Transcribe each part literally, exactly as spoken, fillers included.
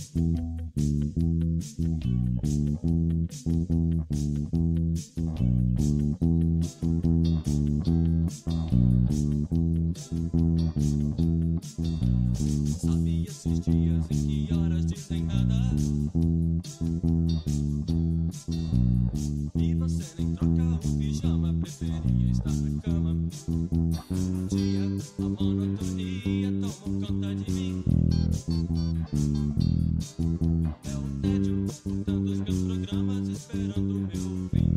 Sabe esses dias em que horas dizem nada e você nem troca o pijama, preferia estar na cama. Um dia a monotonia tomou conta de mim. É o tédio escutando os meus programas, esperando o meu fim.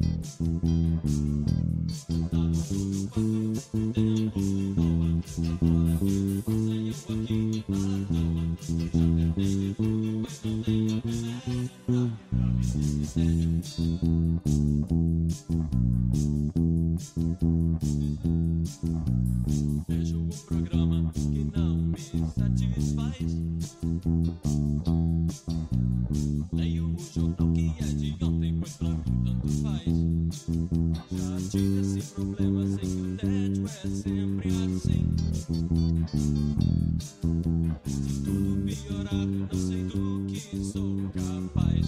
Tá no meu quarto, tempo voa, a bola que passa e eu aqui à toa. Já tentei de tudo, mas não tenho remédio pra livrar me desse tédio. Vejo um programa que não me satisfaz. Leio o jornal que é de ontem, pois pra mim tanto faz. Já tive esse problema, sei que o tédio é sempre assim. Se tudo piorar, não sei do que sou capaz.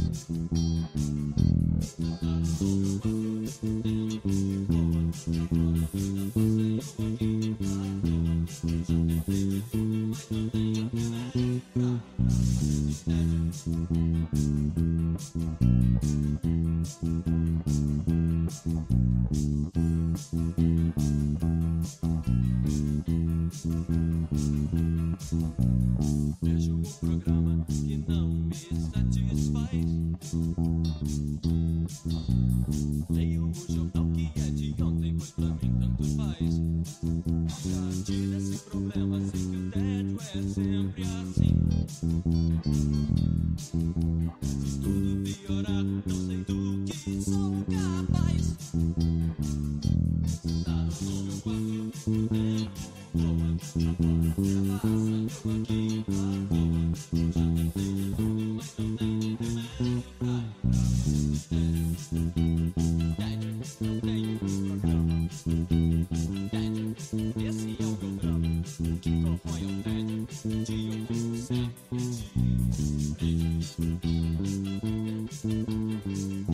Tá no meu quarto, tempo voa, agora a vida passa e eu aqui à toa. Já tentei de tudo, mas não tenho remédio pra livrar me desse tédio. Vejo um programa que não me satisfaz. Leio o jornal que é de ontem, pois pra mim tanto faz. Já tive esse problema, sei que o tédio é sempre assim. Se tudo piorar, não sei do que sou capaz. Tá no meu quarto, o tempo voa, agora a vida passa, eu aqui à toa. Já tentei de tudo, mas não tenho remédio pra livrar me desse tédio. Tédio, não tenho programa. Tédio, esse é o meu drama. O que corrói é o tédio, de ouvir sempre te vejo.